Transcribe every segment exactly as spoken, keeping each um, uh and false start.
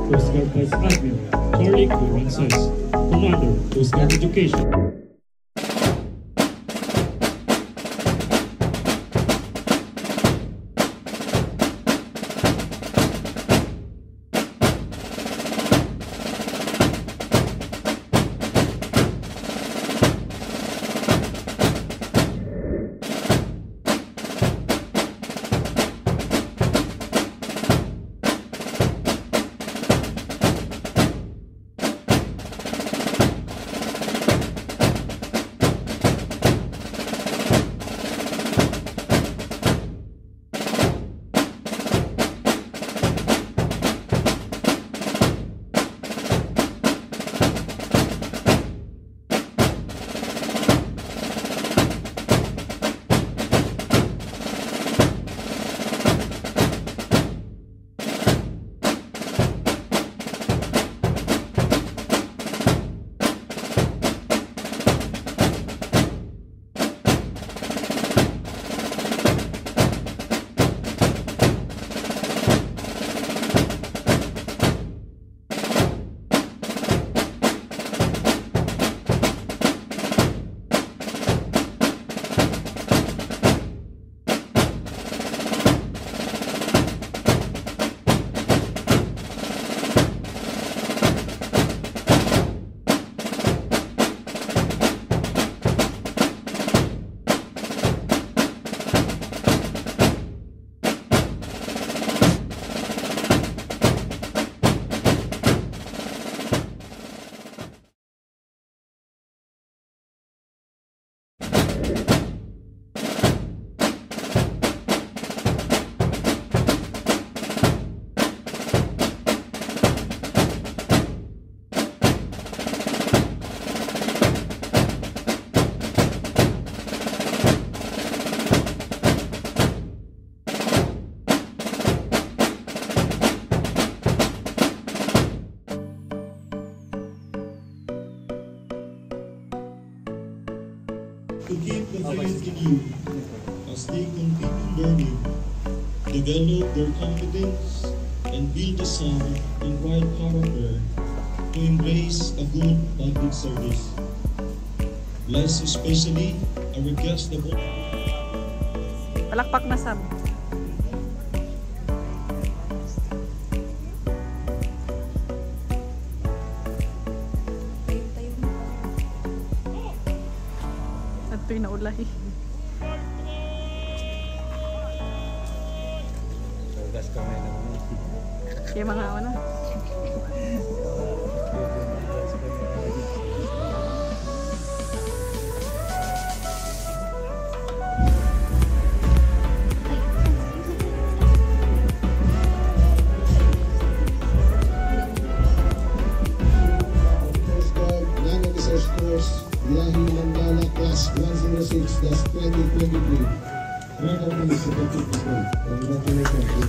Coast Guard Vice Admiral Charlie Rancés, Commander, Coast Guard Education. To keep the faith in you as they continue learning, develop their confidence, and build a sound and quiet character to embrace a good public service. Bless especially our guest of all. Palakpak na sab. Ito'y naulahi. Gas kami naman. Kaya mga ano. Biyahe Mandala Class one oh six twenty twenty-three. Welcome to the Secretary School. Congratulations.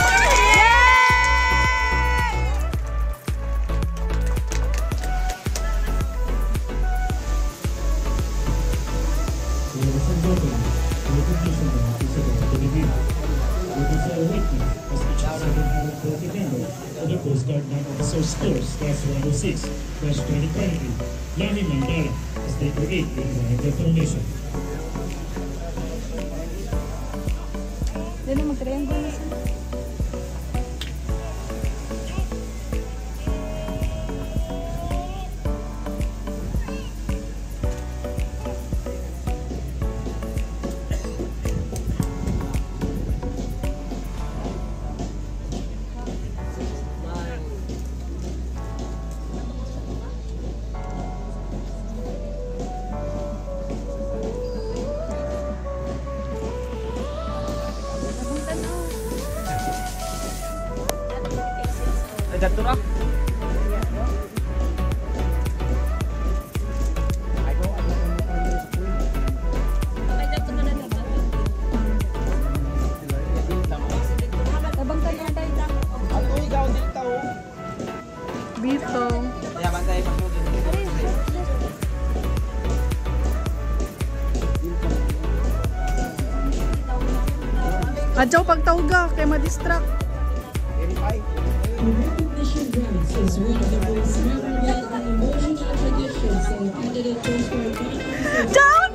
The Coast Guard Officers Course Class one oh six twenty twenty-three. Biyahe Mandala as they create the design formation. Dito mag-triangle na siya. Jatuh lah. Bito. Ya, bantay pa. Adyaw pagtawga kay ma-distract. Recognition is one of the most memorable and emotional traditions of candidate postcard competition. Down!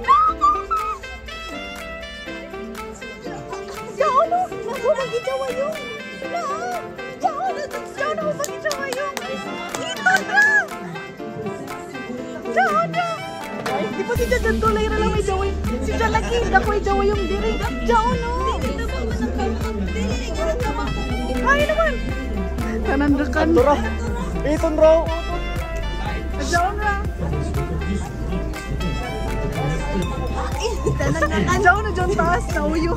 Down! Naku, magijawa yung! Down! Down! Down! Naku, magijawa yung! Dito na! Down! Ay, di pa si Jajan tulay na lang may jawa yung... Si Jajan lagi, dako may jawa yung diri. Down, no! Ay, naman! Tanandakan. Turo. Iton raw. Down na! Down na dyan taas na uyo.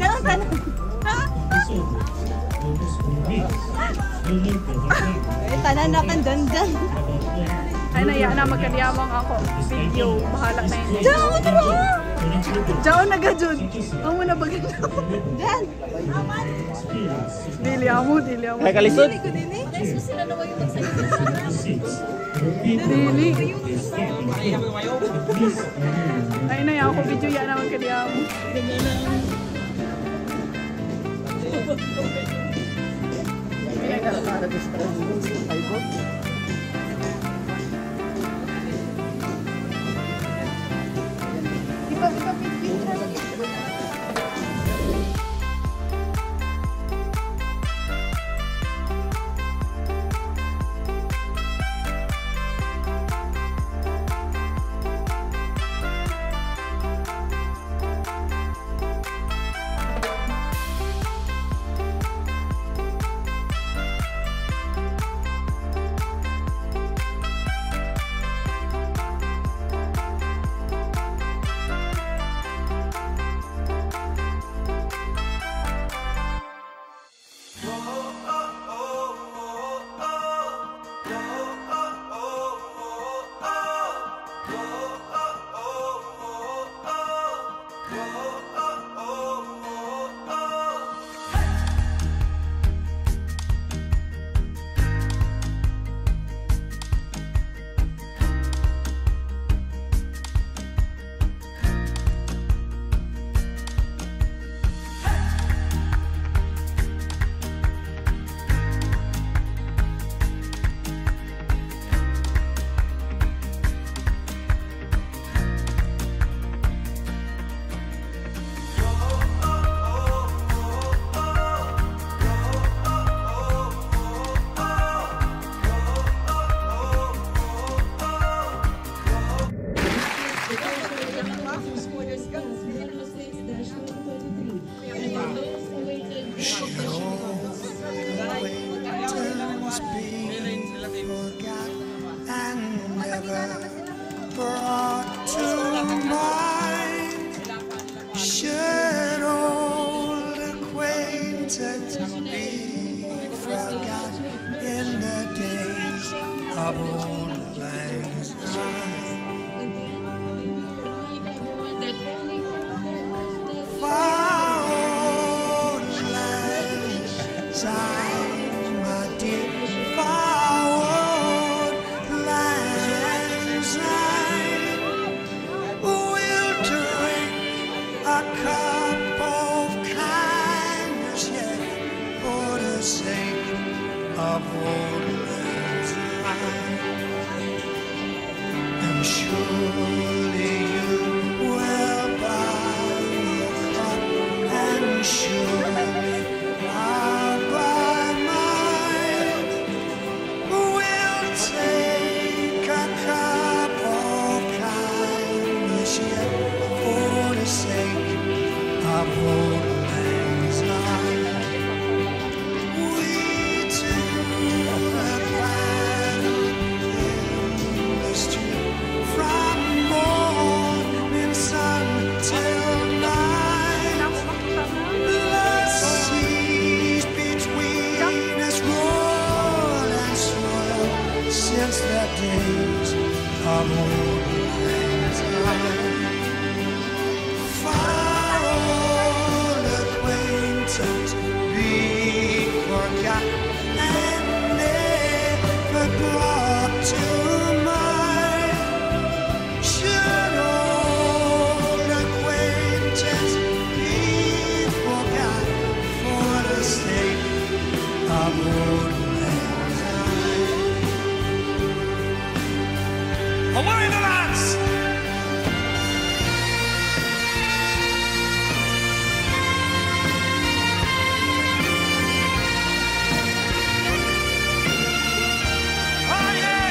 Tananakan dyan dyan. Ay, naya na magkadiyamang ako. Video, bahala na yun. Down na! Down na ga dyan. Ang muna bagay na ako. Dyan. Dili amo, dili amo. Ay, kalisod. Dili ko din eh. Guys, sila naman yung magsalita. Dili. Ay, naya ako. Video yan naman kadiyamang. brought to mind should old acquaintance be forgotten in the days of old lang syne. Far old lang syne, my dear, far old lang syne. We'll drink a cup of kindness, yet for the sake of old lang syne. And surely you will buy a cup, and surely I'll buy mine. We'll take a cup of kindness, yet for the sake of old lang syne. We two have paddled in the stream from morning sun till night. The seas between us roll and swirl since the days of old lang syne. Far old acquaintance be forgotten and never brought to mind. Should old acquaintance be forgotten for the sake of old lang syne. Away the lads! Oh yeah!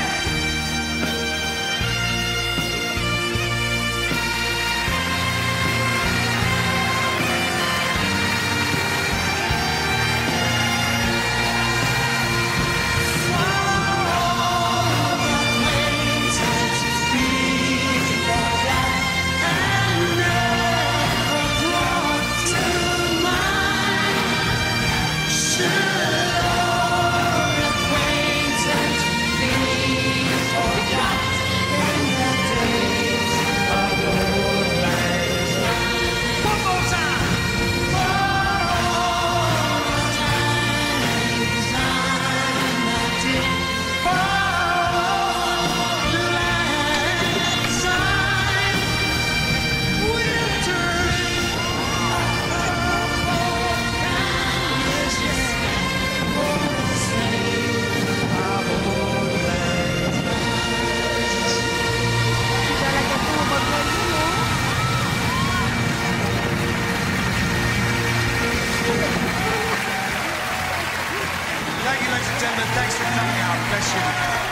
Thank you, ladies and gentlemen. Thanks for coming out. Bless you.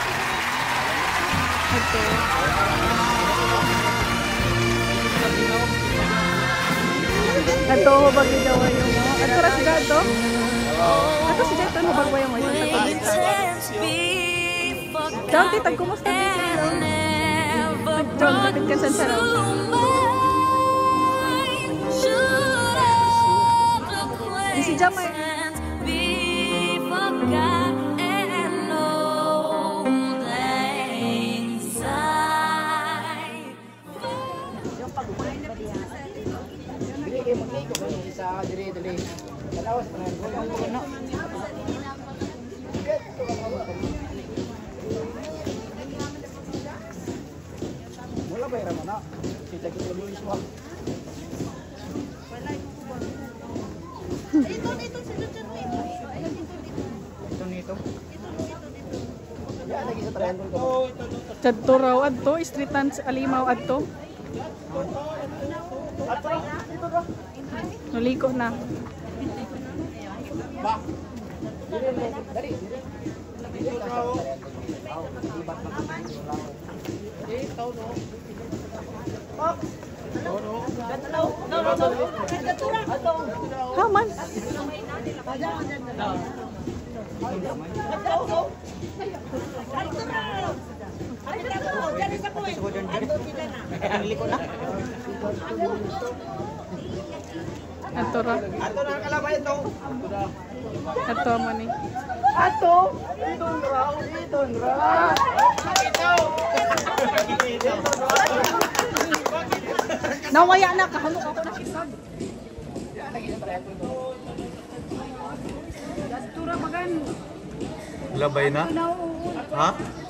Ato, bagay-gawa yung mo. Ato, ras gato. Ato, si Jato, mo bagay mo. John, titag, kumusta dito? John, kapit ka sa sarap. Si Jamay. Wala ba yung na? Kita kita dulu semua. Ito, ito, si Duterte. Ito nito. Ya, lagi sa triangle ko. Jadto raw adto, streetan sa Alimaw adto. Nuliko na. Ba. Dili, dali. How man? Ato ra. Ato na kalabay ito. Ato man ni. Ato. Ito raw, ito raw. Ito. Nawaya na kahalo ako na kisag. Tura magan. Labay na? Ha?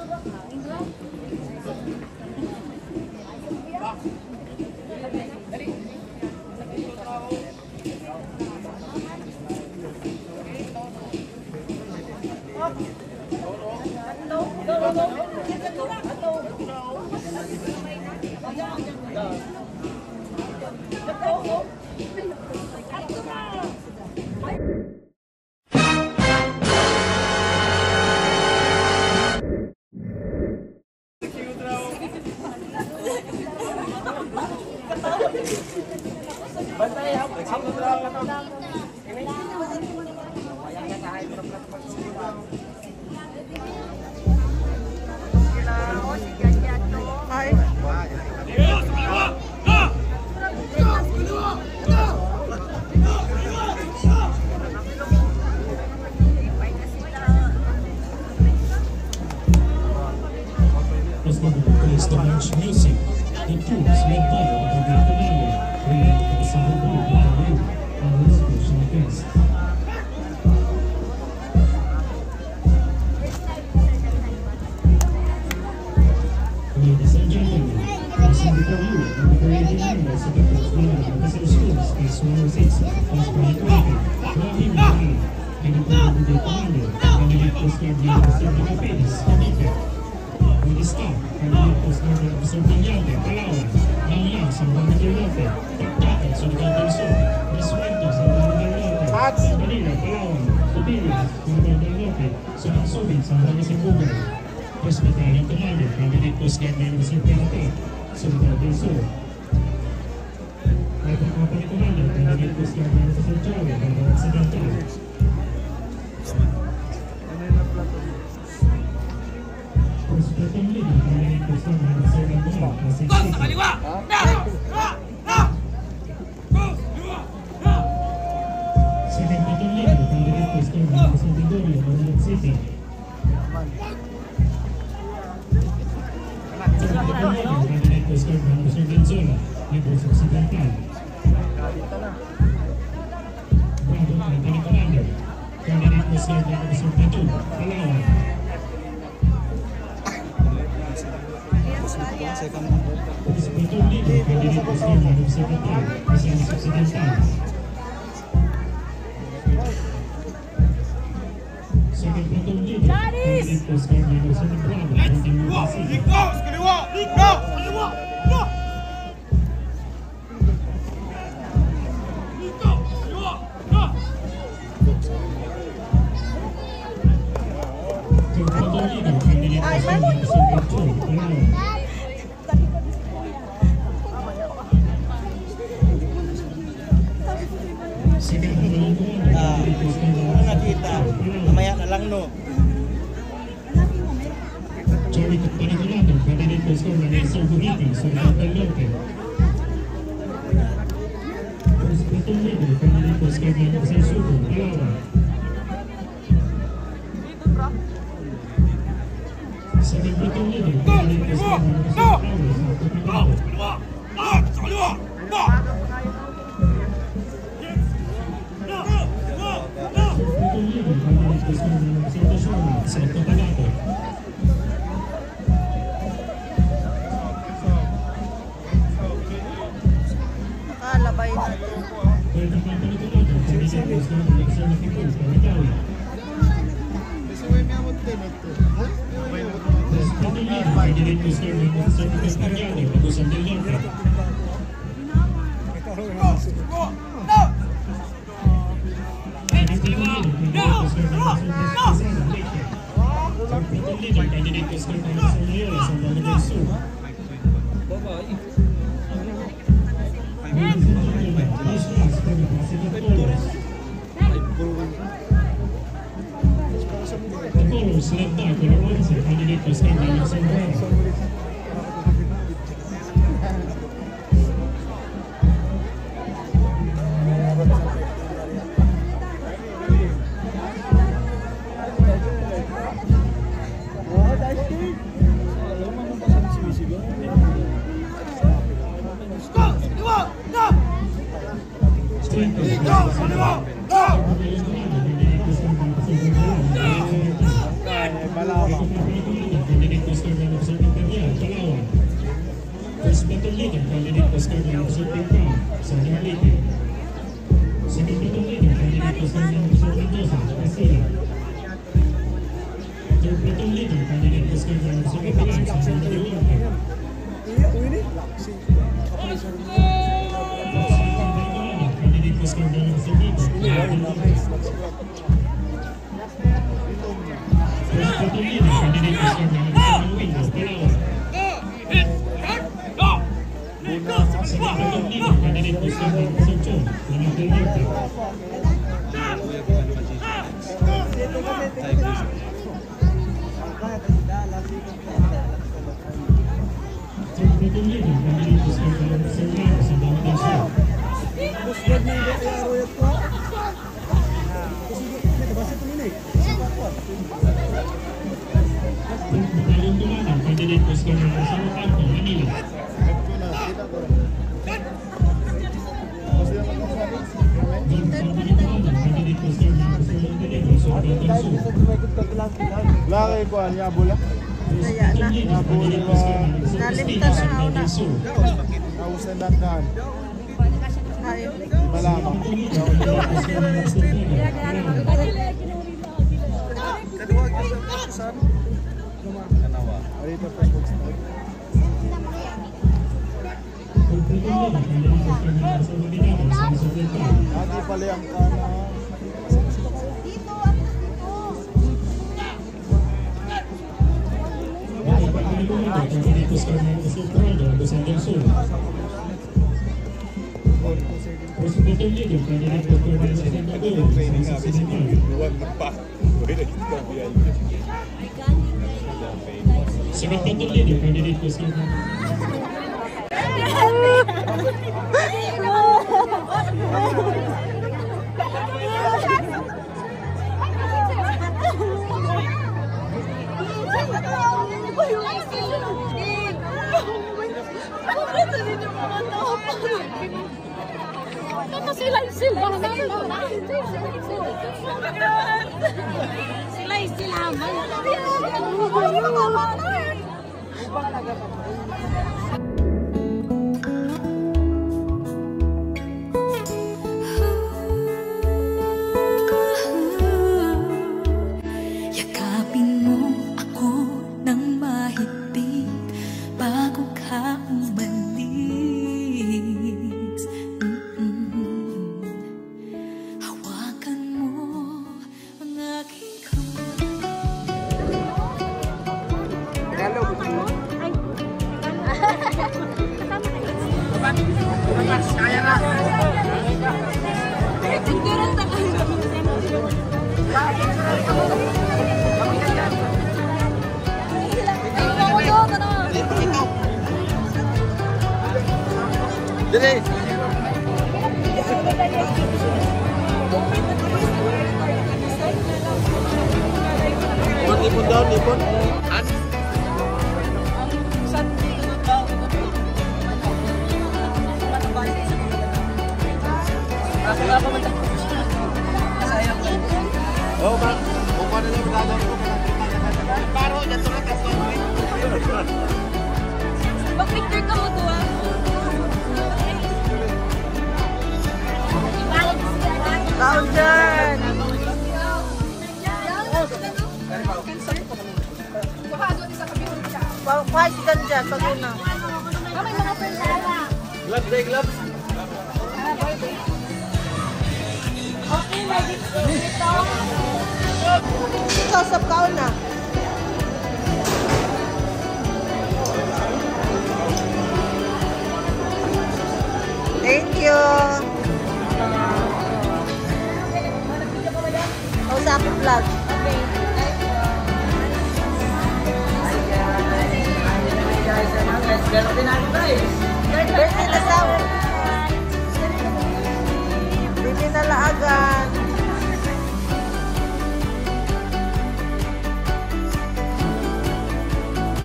As the plays the march music, the troops led by the brigade commander, bringing the Sahel group of the youth, our special guest. Ladies and gentlemen, presenting for you are the parading members of the first winner of the City Schools Case one oh six, Class twenty twenty, Rahim Rahim, and the brigade commander, and the Coast Guard Unit of Serving Affairs, Committee. Bautista, candidate for Squad Officer Piñate, Palawan. Yang Yang, San Juan de Norte. Taktakan, Solidaridad del Sur. Resuelto, San Juan de Norte. Manila, Palawan. Tubili, Solidaridad del Norte. Sunang Sobin, San Juan de Sibugan. First Battalion Commander, candidate for Squad Officer Piñate, Solidaridad del Sur. Rifle Company Commander, candidate for Squad Officer Jawi, Banda Occidental. Second leader, candidate for Squad Officer Gandhi, Pasig City. Second Baton leader, candidate for Squad Officer Gregorio, Manila City. Third Baton leader, candidate for Squad Officer Gonzola, Negros Occidental. Bravo Company Commander, candidate for Squad Officer Batu, Palawan. First Baton leader, candidate for Squad Officer Batu, Misamis Occidental. Second Baton leader, candidate for Squad Officer Bravo, Montevideo City. Third Baton leader, candidate for Squad Officer Batu, Palawan. Second Battalion Commander, candidate for Squad Officer Nakita. Palawan. Mamaya na lang no. Johnny Company Commander, candidate for Squad Officer Bugiti, Solidaridad del Norte. First Baton leader, candidate for Squad Officer Subo, Palawan. Second Baton leader, candidate for Squad Officer Flowers, Cotabato. Baton leader, candidate for Squad Officer Tashola, South Cotabato. Nakalabay natin. Third Company Commander, candidate for Squad Officer Nakipul, Pamitawi. First Baton leader, candidate for Squad Officer Nicolas Cañade, Agusan del Norte. Second Baton leader, candidate for Squad Officer Quezon, Leyte. Third Baton leader, candidate for Squad Officer Loyola, San Juan del Sur. Ladies and gentlemen, this is for the Pacific Colors. The colors led by color officer, candidate for Squad Officer Bravo. First Baton leader, candidate for Squad Officer Pimpang, Southern Leyte. Second Baton leader, candidate for Squad Officer Mendoza, Castilla. Third Baton leader, candidate for Squad Officer Catalan, San Juan del Norte. Candidate for Squad Officer Vigo, Palawan. First Baton leader, candidate for Squad Officer Manuino, Palawan. Second Baton leader, candidate for Squad Officer Chon, Manila del Norte. Third Baton leader, candidate for Squad Officer Ramos, San Juan del Sur. Third Battalion Commander, candidate for Squad Officer Ocampo, Manila. Third Company Commander, candidate for Squad Officer Montenegro, Surigao del Sur. Laki ko niya bula. First Baton leader, candidate for Squad Officer Castillo, Surigao del Sur. Nausan dandan. Malama. Second Arito pa po sa Ati pala ang kana. Sunod na ito leader, candidate ko sa Sila sila sila sila yakapin mo ako ng mahigpit bago ka umalis. Mm-mm. Hawakan mo ang aking Kaya na. Dili. Lipon daw, lipon. An? Oh, bang. Kung paano lang magagawa ko na paro dyan ito lang kasi. Mag-picture ka mo doon. Kaon dyan! Kahit ka dyan, pag una. May mga persona. Gloves, day gloves. Okay, ready to ito. Sasap kaon na. Thank you. O sa ako vlog. Okay. Guys, guys, guys, guys, guys, guys, guys, guys, guys,